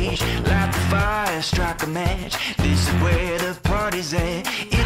stage. Light the fire, strike a match. This is where the party's at.